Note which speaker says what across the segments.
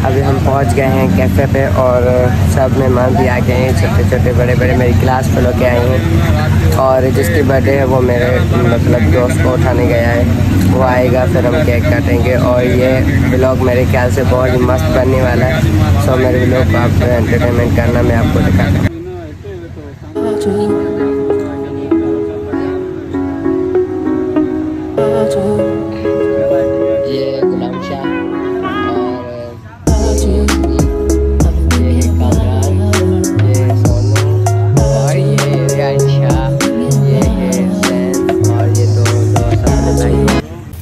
Speaker 1: अभी हम पहुंच गए हैं कैफ़े पे और सब मेहमान भी आ गए हैं, छोटे छोटे बड़े बड़े मेरी क्लास फेलो के आए हैं। और जिसकी बर्थडे है वो मेरे मतलब दोस्त को उठाने गया है, वो आएगा फिर हम केक काटेंगे। और ये व्लॉग मेरे ख्याल से बहुत ही मस्त बनने वाला है। सो मेरे व्लॉग को आप एंटरटेनमेंट करना, मैं आपको दिखाता हूँ। ये गुलाम शाह और ये कामरान, ये सोनू और ये रियान शाह, ये है सैन और ये दो दोस्त अपने भाई।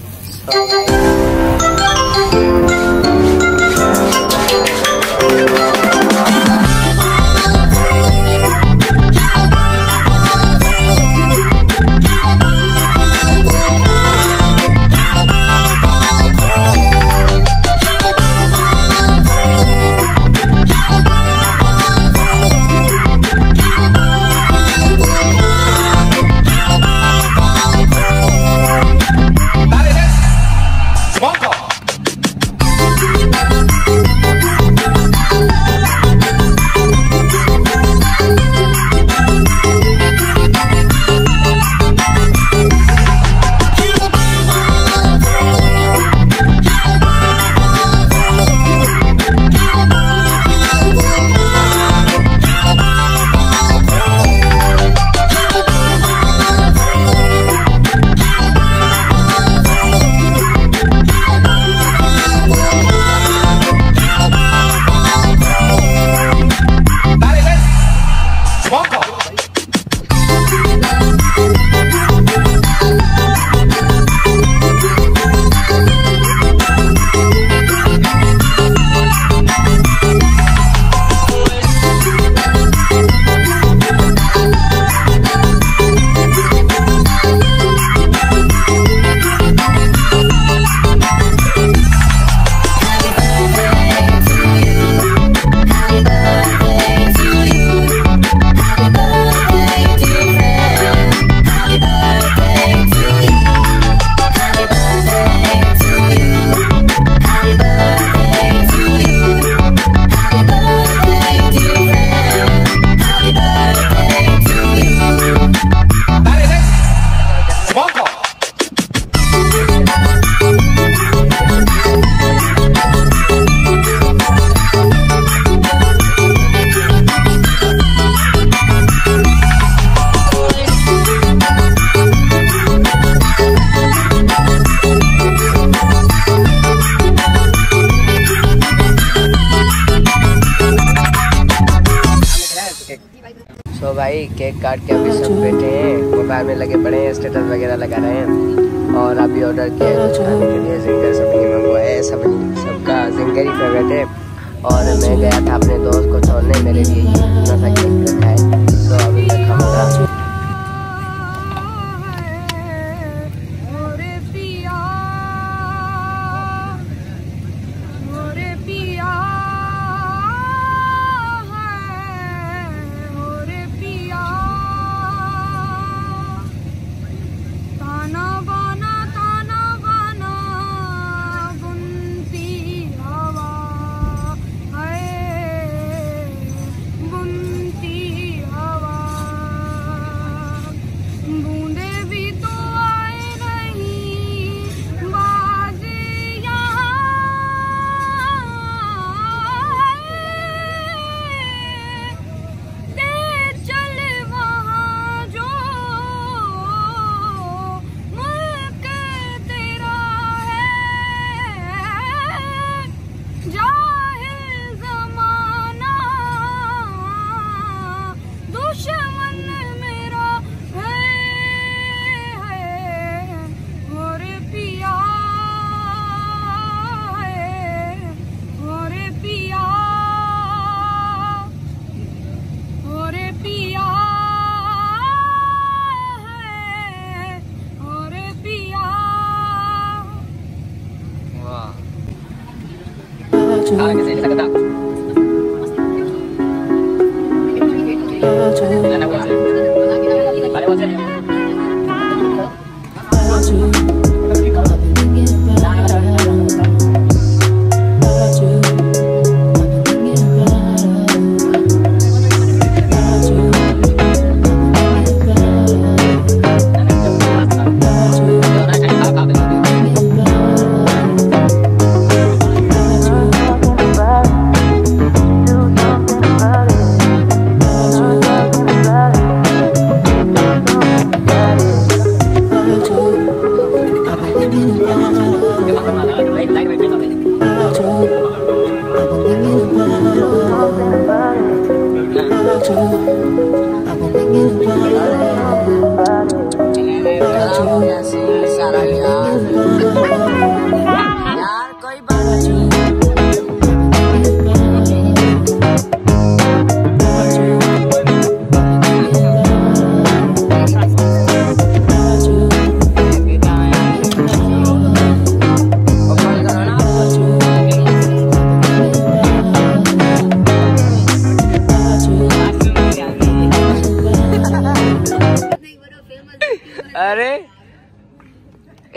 Speaker 1: तो भाई केक काट के अभी सब बैठे हैं, मोबाइल में लगे पड़े हैं, स्टेटस वगैरह लगा रहे हैं। और अभी ऑर्डर किया खाने के लिए जिंगर सब्जी मंगवाए, सबका जिंगर ही फेवरेट है। और मैं गया था अपने दोस्त को छोड़ने, मेरे लिए इतना सा केक रखा है, तो अभी मैं खाऊंगा।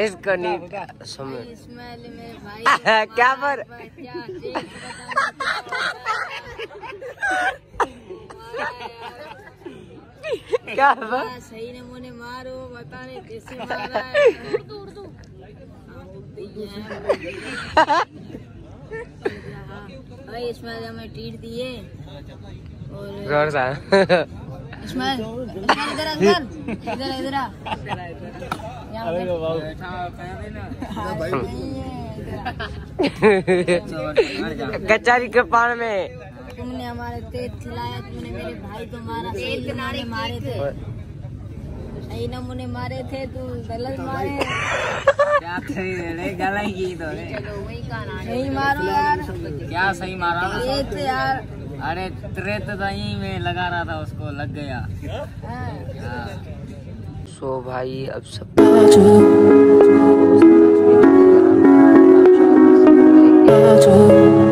Speaker 1: इसको नहीं क्या पर क्या
Speaker 2: सही नमूने मारो, बता रहे कैसे मारा है। भाई इसमें हमें ट्रीट दिए और इसमें इधर
Speaker 1: कचहरी के पान में
Speaker 2: तुमने हमारे तेज खिलाया, तुमने मेरे भाई को मारा, तेज किनारे मारे थे, सही नमूने मारे थे, तू गलत मारे।
Speaker 3: क्या गलत की तो
Speaker 2: सही मारो यार।
Speaker 3: क्या सही मारा
Speaker 2: ये तो यार,
Speaker 3: अरे तेरे तो दही में लगा रहा था, उसको लग गया।
Speaker 1: सो भाई अब सब